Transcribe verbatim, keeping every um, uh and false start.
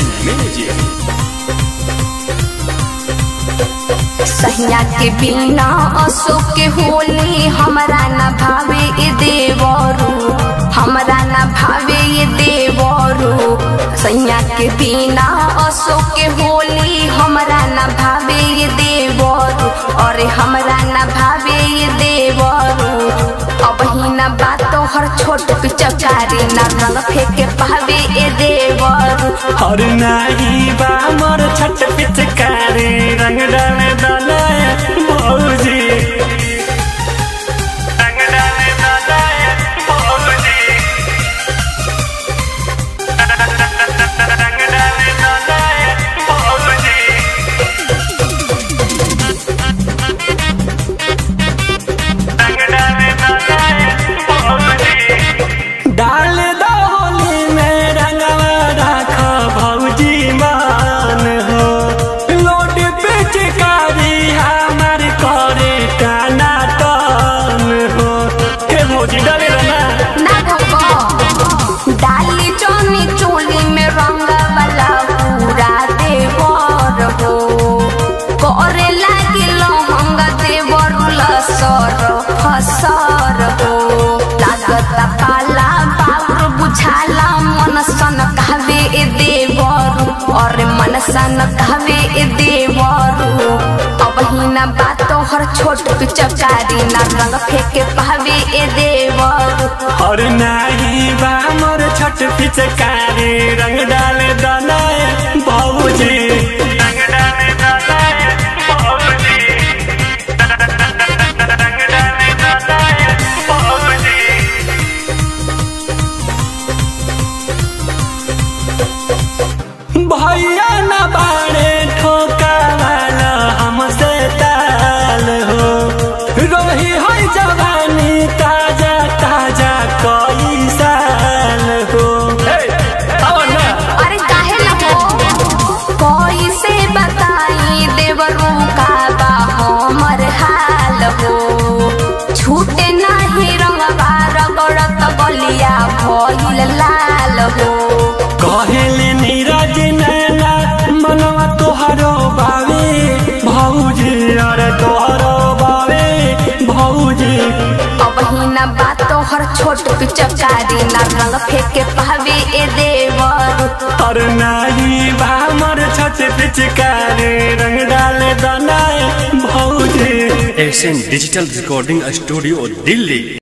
Music. सहिया के बिना अशोक के होली हमरा न भावे ये देवरू, हमरा न भावे ये देवरू। सहिया के बिना अशोक के होली हमरा न भावे ये देवरू, और हमरा न भावे ये देवरू। अब ही न बात तो हर छोट पिचकारी न रंग फेंके पावे ये देवरू। और नहीं बा मोर छट पिचकारी रंग डाले डाले भौजी, रंग डाले डाले भौजी, रंग डाले डाले भौजी। रंग डाले डाले भौजी। डाल दो होली में रंगवा राखो भौजी मान हो। लोड पिचकारी हमार करे टाना टान हो। हे भौजी डाले रंगा ना धोको डाली चोनी चोली में रंग वाला पूरा देवर हो। करे लागे लहंगा देवर लसर फसर हो। लागत पाला बाबू बुझाला मन सन कहवे ए देवर, और मन सन कहवे ए देवर। अब ही ना बात तो हर छोट पिचकारी ना रंग फेंके पावे ए देवर। और नहीं बा मोर छट पिचकारी रंग डाले डाले भौजी, रंग डाले डाले भौजी, रंग डाले डाले भौजी। भैया न बाड़े ठोका वाला हमसे ताल हो। रोही हो जवानी ताजा ताजा कोई साल हो। अरे काहे न हो कोई से बताई देवरू का बा हमर हाल हो। छूटे नाही रंगवा रगड़त गलिया भइल लाल हो। कहले नीरज नैना मनवा तोहरो बावे भौजी, और तोहरो बावे भौजी। अब ही ना बात तो हर छोट पिचकारी ना रंग फेंके पावे ए देवर। और नहीं बा मोर छत पिचकारी रंग डाले दाना भौजी। Asian digital recording studio Delhi.